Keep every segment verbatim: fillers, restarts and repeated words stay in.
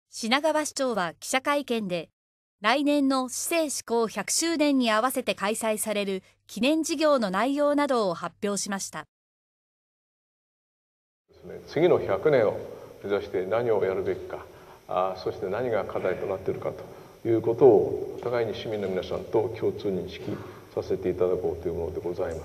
品川市長は記者会見で、来年の市政施行ひゃくしゅうねんに合わせて開催される記念事業の内容などを発表しました。 次のひゃくねんを目指して何をやるべきか、あそして何が課題となっているかということをお互いに市民の皆さんと共通認識させていただこうというものでございます。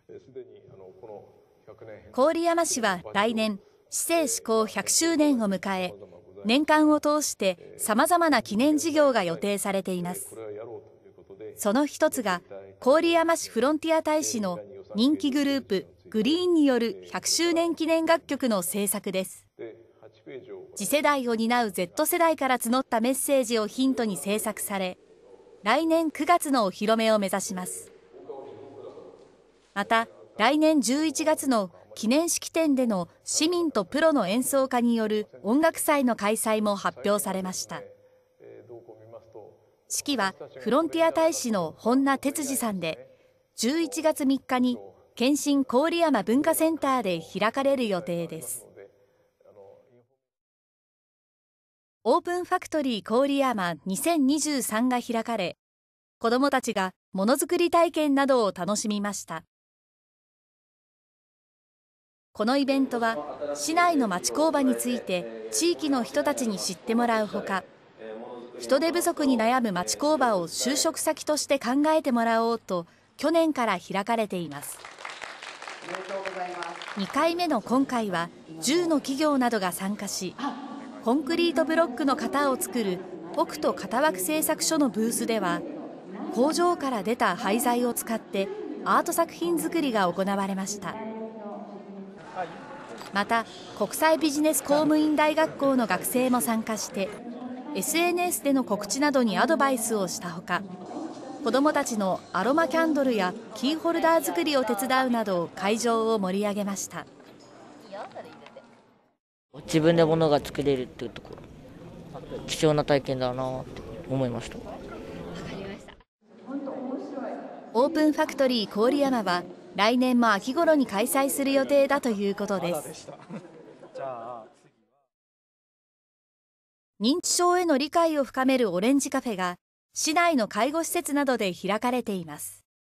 郡山市は来年、市政施行ひゃくしゅうねんを迎え、年間を通してさまざまな記念事業が予定されています。その一つが、郡山市フロンティア大使の人気グループ、グリーンによるひゃくしゅうねん記念楽曲の制作です。次世代を担う Z 世代から募ったメッセージをヒントに制作され、来年くがつのお披露目を目指します。また、来年じゅういちがつの記念式典での市民とプロの演奏家による音楽祭の開催も発表されました。式はフロンティア大使の本名哲司さんで、じゅういちがつみっかに県心郡山文化センターで開かれる予定です。オープンファクトリー郡山にせんにじゅうさんが開かれ、子どもたちがものづくり体験などを楽しみました。このイベントは、市内の町工場について地域の人たちに知ってもらうほか、人手不足に悩む町工場を就職先として考えてもらおうと、去年から開かれています。にかいめの今回は、じゅうの企業などが参加し、コンクリートブロックの型を作る北斗型枠製作所のブースでは、工場から出た廃材を使ってアート作品作りが行われました。また、国際ビジネス公務員大学校の学生も参加して、エスエヌエス での告知などにアドバイスをしたほか、子どもたちのアロマキャンドルやキーホルダー作りを手伝うなど会場を盛り上げました。 自分で物が作れるっていうところ、貴重な体験だなって思いました。 オープンファクトリー郡山は来年も秋頃に開催する予定だということです。認知症への理解を深めるオレンジカフェが市内の介護施設などで開かれています。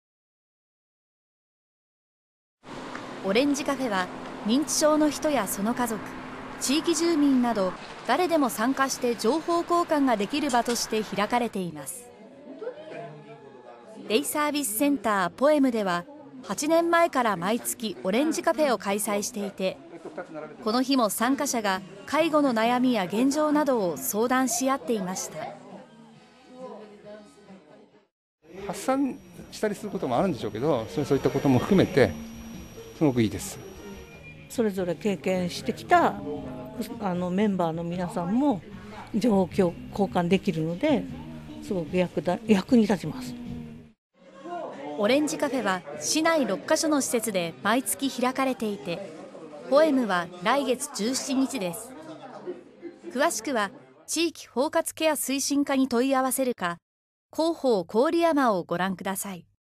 オレンジカフェは認知症の人やその家族、地域住民など誰でも参加して情報交換ができる場として開かれています。デイサービスセンターポエムでははちねんまえから毎月オレンジカフェを開催していて、この日も参加者が介護の悩みや現状などを相談し合っていました。 発散したりすることもあるんでしょうけど、そういったことも含めてすごくいいです。 それぞれ経験してきたあのメンバーの皆さんも情報交換できるので、すごく 役, だ役に立ちます。 オレンジカフェは市内ろっかしょの施設で毎月開かれていて、ポエムは来月じゅうしちにちです。詳しくは地域包括ケア推進課に問い合わせるか、広報郡山をご覧ください。